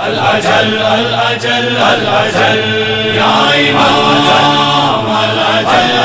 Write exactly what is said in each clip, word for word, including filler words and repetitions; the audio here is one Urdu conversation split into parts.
الأجل الأجل الأجل يا إمام الأجل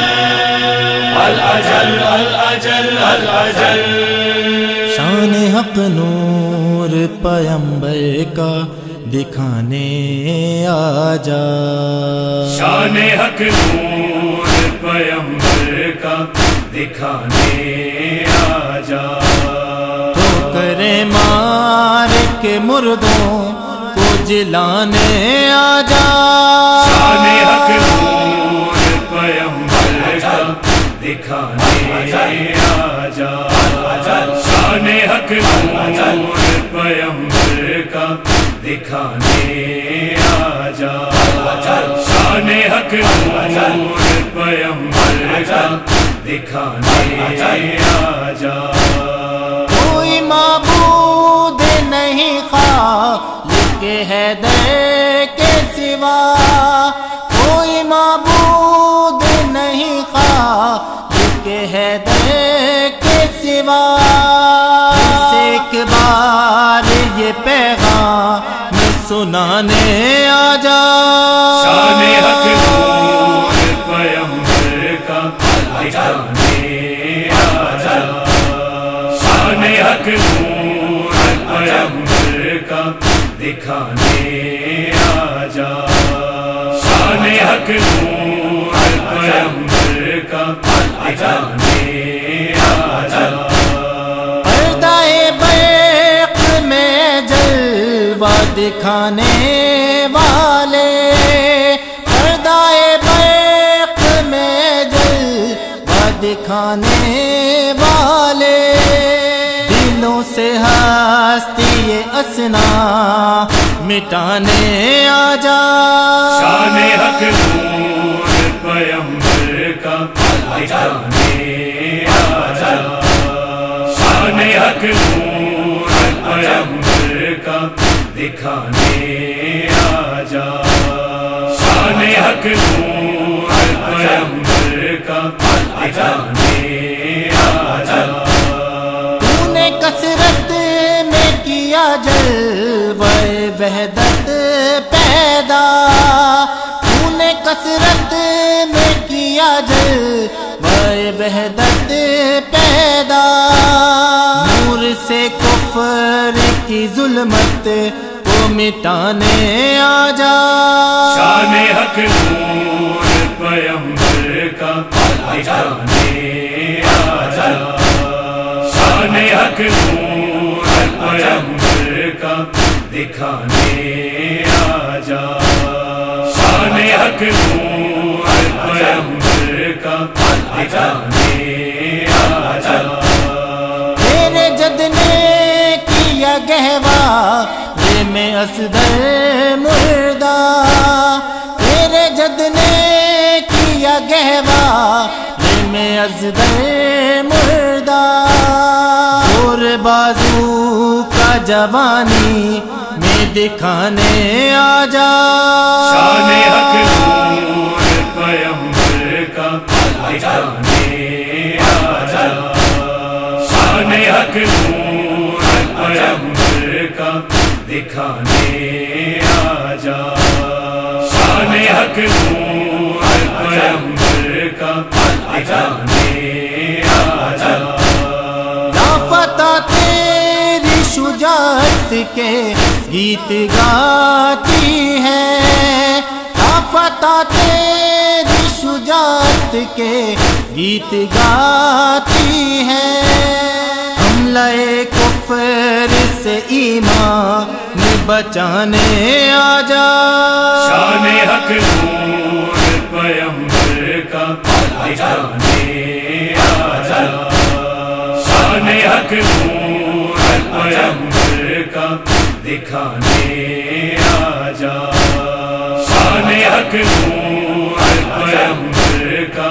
الأجل الأجل الأجل شان حق نور پیمبر کا دکھانے آجا، شان حق نور پیمبر کا دکھانے آجا، تو کرے مار کے مردوں کو جلانے آجا، شان حق نور پیمبر کا دکھانے آجا، شان حق نور پیمبر کا دکھانے آجا، شان حق نور پیمبر کا دکھانے آجا۔ کوئی معبود نہیں خالق حیدر کے سوا، کوئی معبود نہیں خالق حیدر کے سوا، ایک بار یہ پیغام سنانے آجا، شان حق نور پیمبر کا دکھانے آجا، شان حق نور پیمبر کا دکھانے آجا، شان حق نور پیمبر کا دکھانے آجا۔ پردہ برق میں جلوہ دکھانے والے، پردہ برق میں جلوہ دکھانے والے، دلوں سے ہستی اسنا مٹانے آجا، شان حق نور پیمبر کا دکھانے آجا، شان حق نور پیمبر کا دکھانے آجا، شان حق نور پیمبر کا دکھانے آجا۔ تو نے کثرت میں کیا جلوہ وحدت پیدا، تو نے کثرت میں کیا جلوہ وحدت پیدا، نور سے کفر کی ظلمت کو مٹانے آجا، شان حق نور پیمبر کا دکھانے آجا، شان حق نور پیمبر کا دکھانے آجا، شان حق نور پیمبر کا دکھانے آجا۔ تیرے جد نے کیا گہوارے میں اصغر مردہ، تیرے جد نے کیا گہوارے میں اصغر مردہ، زور بازو کا جوانی میں دکھانے آجا، شان حق نور پیمبر کا دکھانے آجا، شان حق نور پیمبر کا دکھانے آجا، شان حق نور پیمبر کا دکھانے آجا۔ لافتہ تیری شجاعت کے گیت گاتی ہے، لافتہ تیری شجاعت کے گیت گاتی ہے، حملہ کفر سے ایمان بچانے آجا، شان حق نور پیمبر کا دکھانے آجا، شان حق نور پیمبر کا دکھانے آجا، شان حق نور پیمبر کا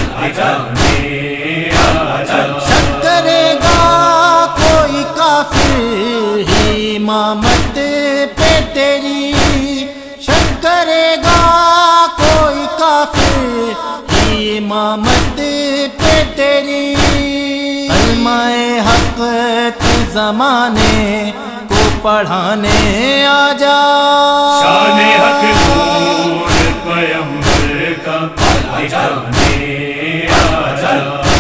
دکھانے آجا۔ شک کرے گا کوئی کافر ہی امامت پہ تیری، شک کرے گا کوئی کافر ہی امامت پہ تیری، کلمہ حق تو زمانے کو پڑھانے آجا شان حق نور پیغمبر کا دکھانے آجا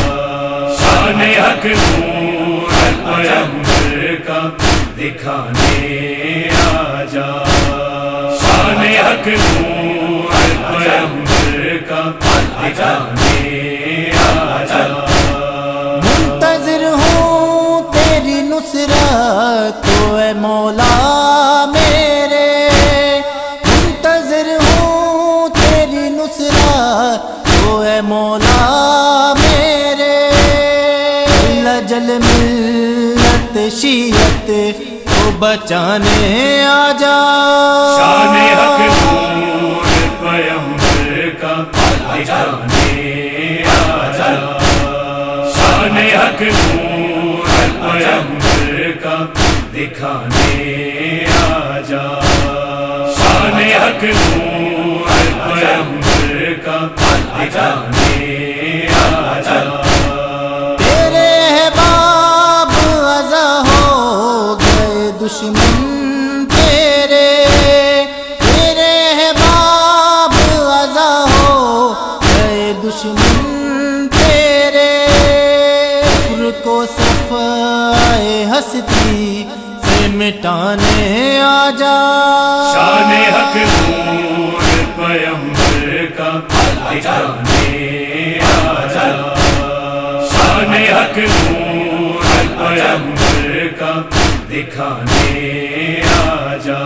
شان حق نور پیغمبر کا دکھانے آجا شان حق نور پیغمبر کا دکھانے آجا منتظر ہوں تیری نصرت تو اے مولا میرے منتظر ہوں تیری نصرت تو اے مولا میرے لجل ملت شیعت کو بچانے آجا شان حق نور پیغمبر کا دکھانے آجا شان حق نور پیغمبر کا دکھانے آجا شان حق نور پیغمبر کا دکھانے آجا تیرے احباب عزا ہو گئے دشمن تیرے تیرے احباب عزا ہو گئے دشمن تیرے کفر کو صفائے ہستی سے مٹانے آجا شان حق نور پیغمبر کا دکھانے آجا شان حق نور پیغمبر کا دکھانے آجا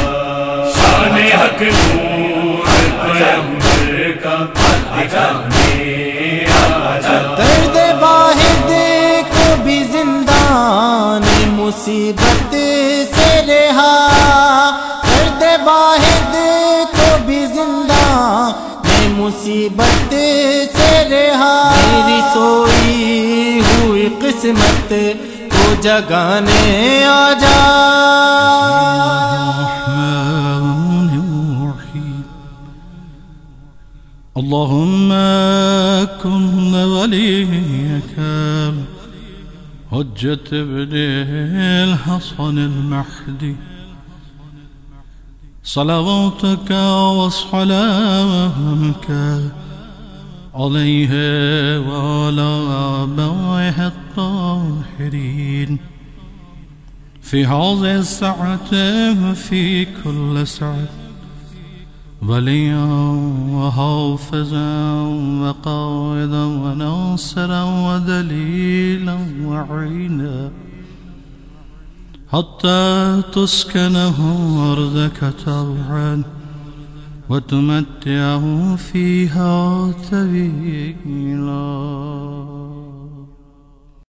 شان حق نور پیغمبر کا دکھانے آجا درد واحد کو بھی زندان مصیبت سے رہا درد واحد کو بھی زندان مصیبت سے رہا میری سوئی ہوئی قسمت کو جگانے آجا اللهم كن وليك حجة ابن الحسن المهدي صلواتك وسلامك عليه وعلى آبائه الطاهرين في هذه الساعة وفي كل ساعة وليا وحافظا وقائدا وناصرا ودليلا وعينا حتى تسكنه أرضك طوعا وتمتعه فيها طويلا